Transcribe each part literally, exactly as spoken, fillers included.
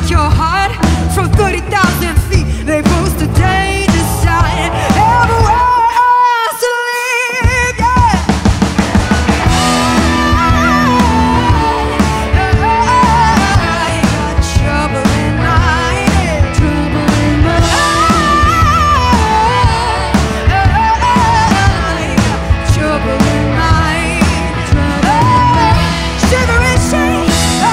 break your heart from thirty thousand feet. They post a danger sign everywhere else to live, yeah. I got trouble in mind, trouble in mind, trouble in mind, trouble. Sugar and shame.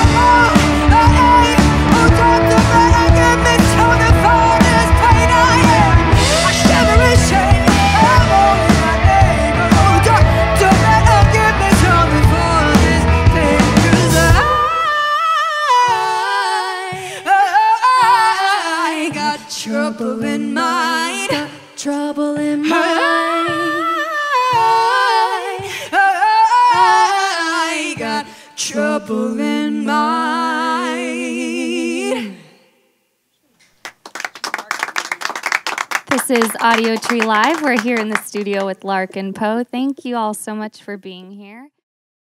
Trouble in mind, trouble in mind. I got trouble in mind. This is Audiotree Live. We're here in the studio with Larkin Poe. Thank you all so much for being here.